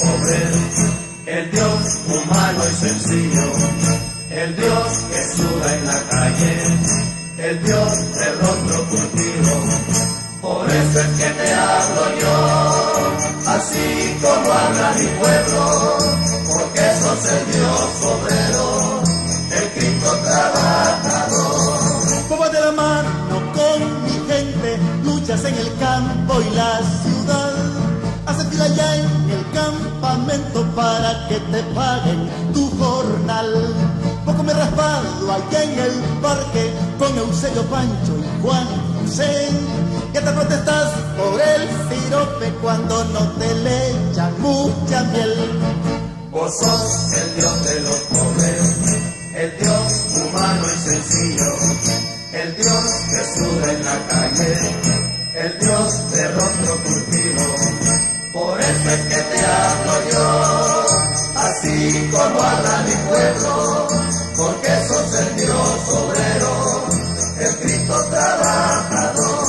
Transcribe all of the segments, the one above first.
pobres, el Dios humano y sencillo, el Dios que suda en la calle, el Dios de rostro curtido. Por eso es que te hablo yo, así como habla mi pueblo, porque sos el Dios obrero, el Cristo trabajador. Como de la mano con mi gente, luchas en el campo y la ciudad. Haces fila ya en el campamento para que te paguen tu jornal. Poco me raspado allá en el parque con Eusebio, Pancho y Juan José. Ya te protestas por el sirope cuando no te le echan mucha miel. Vos sos el Dios de los pobres, el Dios humano y sencillo, el Dios que suda en la calle, el Dios de rostro curtido. Por eso es que te hablo yo, así como habla mi pueblo, porque sos el Dios obrero, el Cristo trabajador.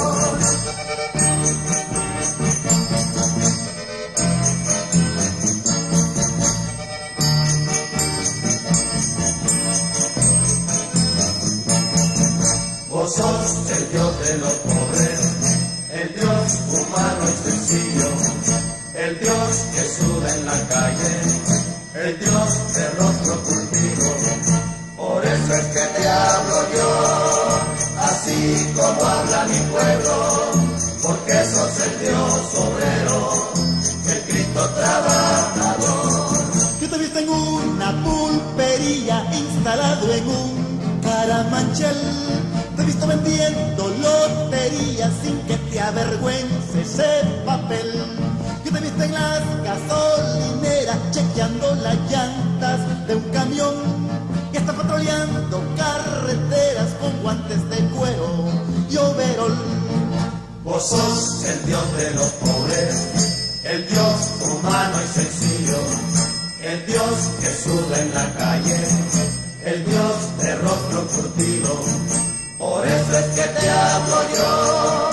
Vos sos el Dios de los pobres, el Dios humano y sencillo, el Dios que suda en la calle, el Dios de rostro curtido. Por eso es que te hablo yo, así como habla mi pueblo, porque sos el Dios obrero, el Cristo trabajador. Yo te he visto en una pulpería, instalado en un caramanchel. Te he visto vendiendo loterías sin que te avergüence ese papel. Yo te he visto en las gasolineras chequeando las llantas de un camión que está patrulleando carreteras con guantes de cuero y overol. Vos sos el Dios de los pobres, el Dios humano y sencillo, el Dios que suda en la calle, el Dios de rostro curtido. Por eso es que te hablo yo,